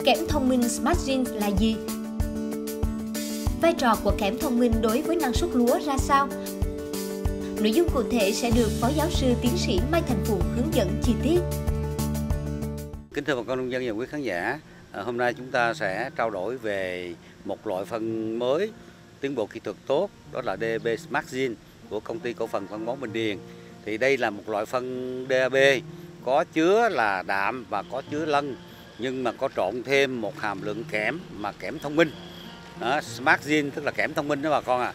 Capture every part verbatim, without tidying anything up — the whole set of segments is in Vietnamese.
Kẽm thông minh SmartZin là gì? Vai trò của kẽm thông minh đối với năng suất lúa ra sao? Nội dung cụ thể sẽ được Phó Giáo sư Tiến sĩ Mai Thành Phụng hướng dẫn chi tiết. Kính thưa bà con nông dân và quý khán giả, hôm nay chúng ta sẽ trao đổi về một loại phân mới tiến bộ kỹ thuật tốt, đó là đê a bê SmartZin của công ty cổ phần phân bón Bình Điền. Thì đây là một loại phân đê a bê có chứa là đạm và có chứa lân, nhưng mà có trộn thêm một hàm lượng kẽm mà kẽm thông minh. Đó, SmartZin tức là kẽm thông minh đó bà con ạ. À.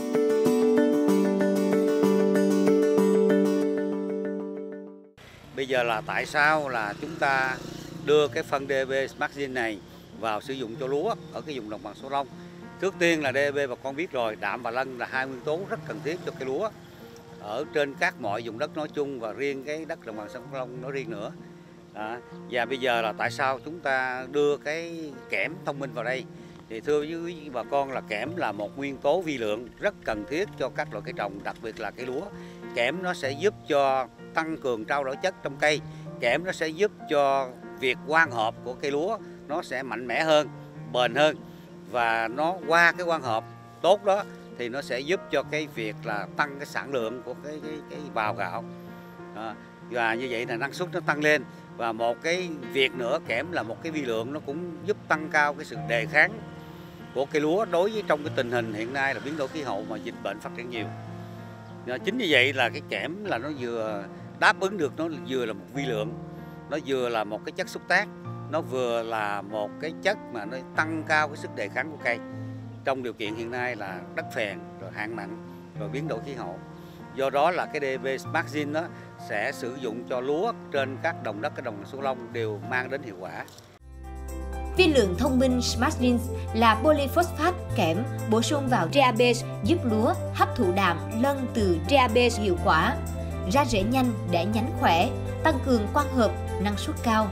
Bây giờ là tại sao là chúng ta đưa cái phân đê a bê SmartZin này vào sử dụng cho lúa ở cái vùng đồng bằng Sông Long. Trước tiên là đê a bê bà con biết rồi, đạm và lân là hai nguyên tố rất cần thiết cho cây lúa ở trên các mọi vùng đất nói chung và riêng cái đất đồng bằng sông Long nói riêng nữa. Đó. Và bây giờ là tại sao chúng ta đưa cái kẽm thông minh vào đây? Thì thưa với bà con là kẽm là một nguyên tố vi lượng rất cần thiết cho các loại cây trồng, đặc biệt là cây lúa. Kẽm nó sẽ giúp cho tăng cường trao đổi chất trong cây. Kẽm nó sẽ giúp cho việc quang hợp của cây lúa nó sẽ mạnh mẽ hơn, bền hơn, và nó qua cái quang hợp tốt đó thì nó sẽ giúp cho cái việc là tăng cái sản lượng của cái cái cái bào gạo. À, và như vậy là năng suất nó tăng lên. Và một cái việc nữa, kẽm là một cái vi lượng nó cũng giúp tăng cao cái sự đề kháng của cây lúa đối với trong cái tình hình hiện nay là biến đổi khí hậu mà dịch bệnh phát triển nhiều. À, chính như vậy là cái kẽm là nó vừa đáp ứng được, nó vừa là một vi lượng, nó vừa là một cái chất xúc tác, nó vừa là một cái chất mà nó tăng cao cái sức đề kháng của cây trong điều kiện hiện nay là đất phèn, rồi hạn mặn, rồi biến đổi khí hậu. Do đó là cái đê a bê SmartZin đó sẽ sử dụng cho lúa trên các đồng đất cái đồng bằng Sông Long đều mang đến hiệu quả. Vi lượng thông minh SmartZin là polyphosphate kẽm bổ sung vào đê a bê giúp lúa hấp thụ đạm, lân từ đê a bê hiệu quả, ra rễ nhanh, đẻ nhánh khỏe, tăng cường quang hợp, năng suất cao.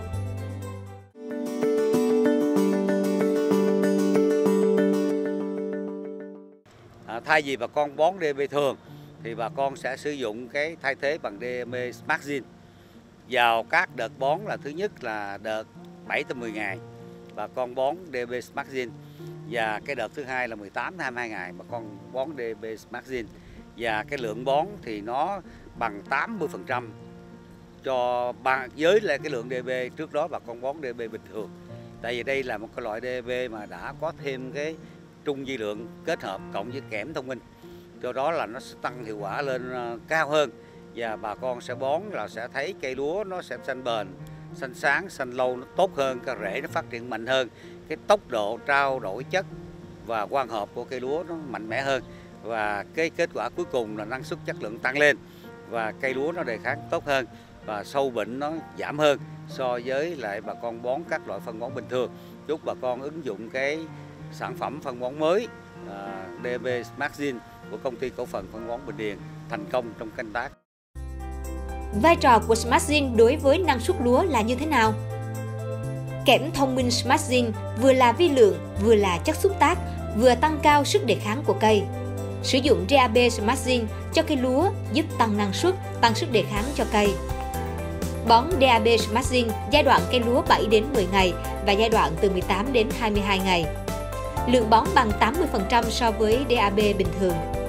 À, thay vì bà con bón đê a bê thường thì bà con sẽ sử dụng cái thay thế bằng đê a bê SmartZin vào các đợt bón. Là thứ nhất là đợt bảy tới mười ngày bà con bón đê a bê SmartZin, và cái đợt thứ hai là mười tám tới hai mươi hai ngày bà con bón đê a bê SmartZin, và cái lượng bón thì nó bằng tám mươi phần trăm cho bằng với lại cái lượng đê a bê trước đó bà con bón đê a bê bình thường. Tại vì đây là một cái loại đê a bê mà đã có thêm cái trung vi lượng kết hợp cộng với kẽm thông minh, do đó là nó sẽ tăng hiệu quả lên cao hơn, và bà con sẽ bón là sẽ thấy cây lúa nó sẽ xanh bền, xanh sáng, xanh lâu, nó tốt hơn, cái rễ nó phát triển mạnh hơn, cái tốc độ trao đổi chất và quang hợp của cây lúa nó mạnh mẽ hơn, và cái kết quả cuối cùng là năng suất chất lượng tăng lên và cây lúa nó đề kháng tốt hơn và sâu bệnh nó giảm hơn so với lại bà con bón các loại phân bón bình thường. Chúc bà con ứng dụng cái sản phẩm phân bón mới uh, đê a bê SmartZin của công ty cổ phần phân bón Bình Điền thành công trong canh tác. Vai trò của SmartZin đối với năng suất lúa là như thế nào? Kẽm thông minh SmartZin vừa là vi lượng, vừa là chất xúc tác, vừa tăng cao sức đề kháng của cây. Sử dụng đê a bê SmartZin cho cây lúa giúp tăng năng suất, tăng sức đề kháng cho cây. Bón đê a bê SmartZin giai đoạn cây lúa bảy đến mười ngày và giai đoạn từ mười tám đến hai mươi hai ngày. Lượng bón bằng tám mươi phần trăm so với đê a bê bình thường.